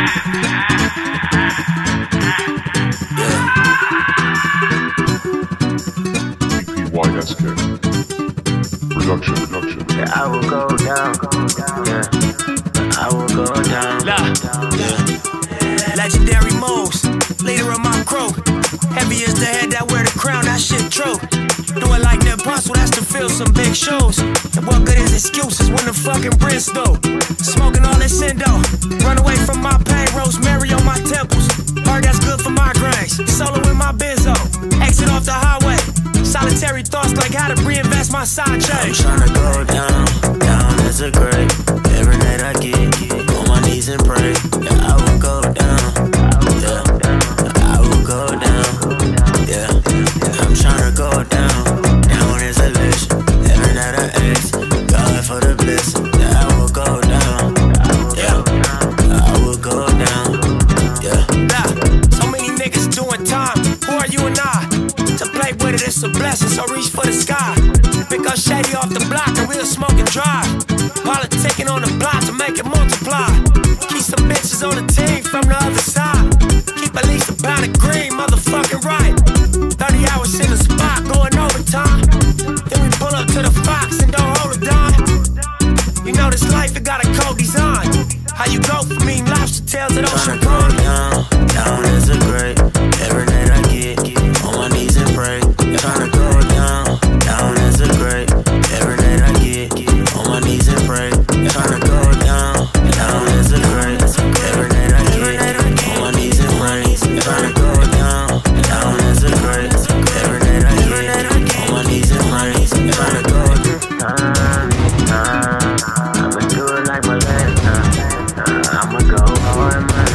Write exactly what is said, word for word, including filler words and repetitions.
Production, production. Yeah, I will go down. Yeah, I will go down. La. Yeah. Legendary moves, leader of my crew. Heavy is the head that wear the crown, that shit true. Do it like the apostle, that's to fill some big shoes. And what good is excuses when the fucking Bristol? Smoking all this Indo. Run away from my pain, rosemary on my temples. Heard that's good for migraines. Solo in my benzo. Exit off the highway. Solitary thoughts like how to reinvest my side chain. I'm tryna go down, down as a grave. Every night I get, get on my knees and pray. Yeah, I will go down. Yeah, I will go down. Yeah, I'm tryna go down, down as a list. Every night I ask God for the blessing. Yeah, I will go down. Yeah, I will go down. Yeah. Nah, so many niggas doing time. Who are you and I? To play with it, it's a blessing, so reach for the sky. Pick up Shady off the block and we'll smoke and drive. Politicking on the block to make it multiply. Keep some bitches on the team from the other side. Keep at least a pound of green, motherfucking right. thirty hours in the spot, going overtime. Then we pull up to the Fox and don't hold a dime. You know this life, it got a cold design. How you go from mean lobster tails to ocean pond? Down, down as a grave. Every night I get, get on my knees and pray. Tryna go down, down as a grave. Every night I get, get on my knees and pray. Tryna go down, down as a grave. Every night I get on my knees and pray. Tryna go down, down as a grave. Every night I get on my knees and pray. Tryna go down. I'ma do it like my last time. I'ma go hard, man.